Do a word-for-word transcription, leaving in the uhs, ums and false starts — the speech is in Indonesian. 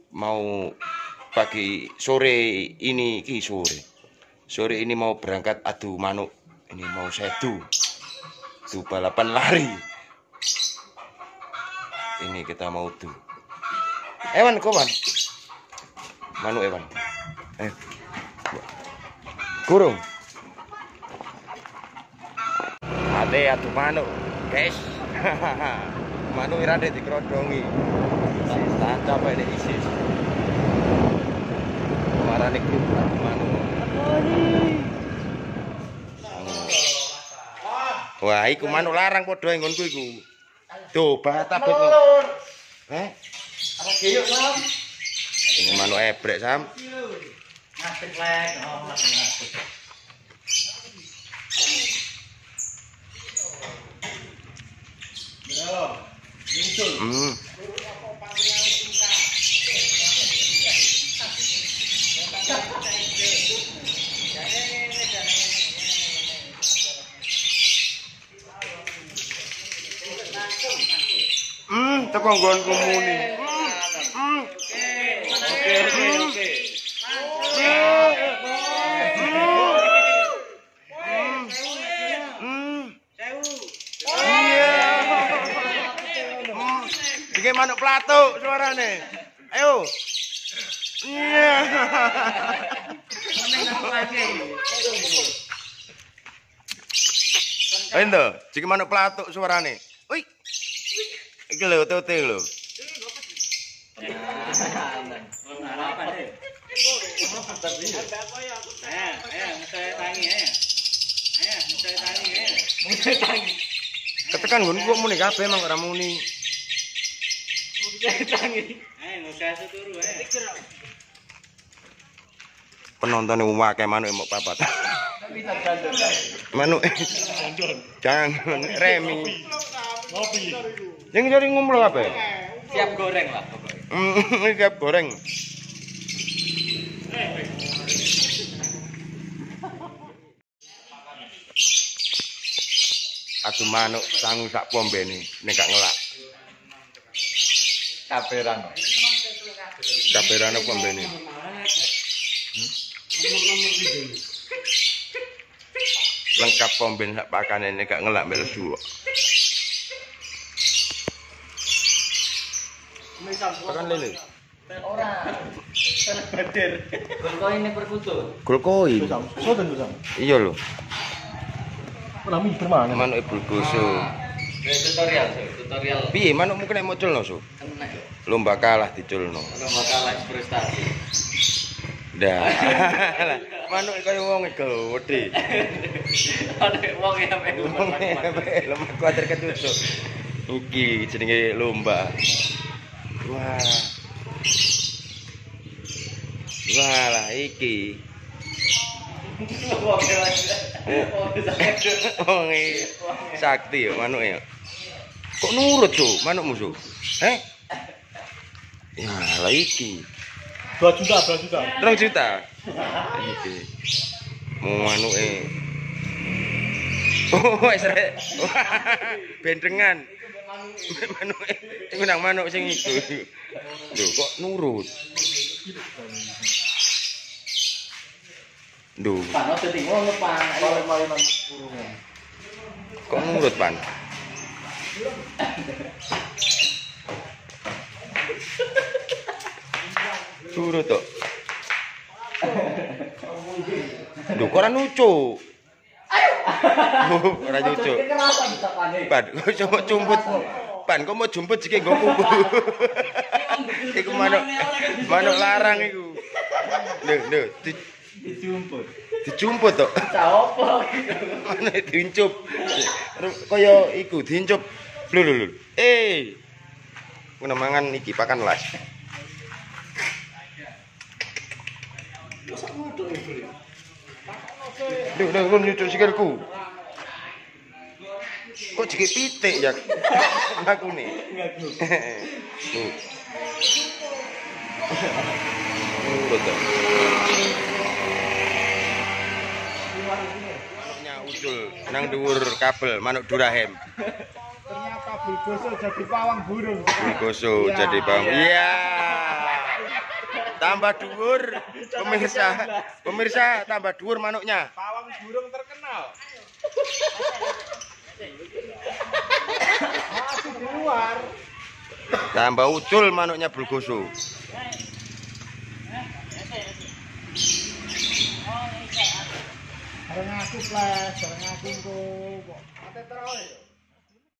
mau pagi sore ini ki sore sore ini mau berangkat adu manuk. Ini mau sedu tuh balapan lari. Ini kita mau tuh Ewan kawan manuk Ewan eh kurung ade adu manuk guys. Manuk irade dikerodongi tak capek deh isi marane grup adu manuk. Wah iku manuk larang padha nggonku iku tuh batabut eh apa geyuk Sam ini manuk ebrek Sam ngadeg lek oh ngadeg yo muncul hmm. Hmm, teko nggonku muni. Hmm. Oke, oke, oke. Iki manuk platuk suarane. Ayo. Iya. Endo, iki manuk platuk suarane. Wih. Iki lho tute lho. Ketekan nggon kok muni kabeh emang ora muni. Penontonnya akeh manuk mok papat. Manuk. Jangan remi. Ngopi. Yang jadi ngumlo apa? Siap goreng lah pokoknya. Hmm, siap goreng. Adu manuk sangu sak pombene nek gak ngelak. Kaberan. Kaberan apa pombene? Lengkap pomben sak pakane nek gak ngelak mek ledu. Tekan lele. Ora. Salah badir. Golkoi ini perkutu. Golkoi. Soten lho, Sam. Iya lho. Rami bermana? Manuk ibu goso. Tutorial, tutorial. Piye manukmu kena moculno, Su? Enak. Lomba kalah diculno. Lomba kalah prestasi. Dah. Manuk kaya wong gedhe. Ada wong ya mek. Lomba kuatir ketutuk. Iki jenenge lomba. Wah. Walah iki. Wong Wong sakti ya manuke. Kok nurut, Su, manukmu, Su? Heh? Ya, lah iki. dua juta, dua juta. dua juta. Iki. Mau manuke. Oh, wis rek. Bendengan. Manuke sing nang manuk sing iku. Lho, kok nurut? Duh, Pan dadi ngono Pan. Maling-malingan kurungan. kok nurut, Pan? Nurut tok. Duh, kok ora nucuk? Ayo. Ora nyucuk. Kekerasan bisa panik. Pan, kok coba jumput. Pan, kok mau jumput jike nggo kuku. Iku manuk manuk larang iku. Lho, lho, di- Dijumput. dijumput tok. Caopo. Manuk diincup. Kaya iku diincup. Lho, lho, lho. Eh. Kuna mangan iki pakan las. Duh, duh, kon nyucuk sikilku. Kok jike pitik ya? Aku nih. Tuh. Betul. Manuknya ucul nang dhuwur kabel manuk Durahem. Ternyata bulgoso jadi pawang burung. Bulgoso jadi pawang. Iya. Tambah dhuwur pemirsa. Pemirsa tambah dhuwur manuknya. Pawang burung terkenal. Masih di luar. Tambah ucul manuknya Bulgoso. Bareng aku flash, bareng aku kok. Ate terus.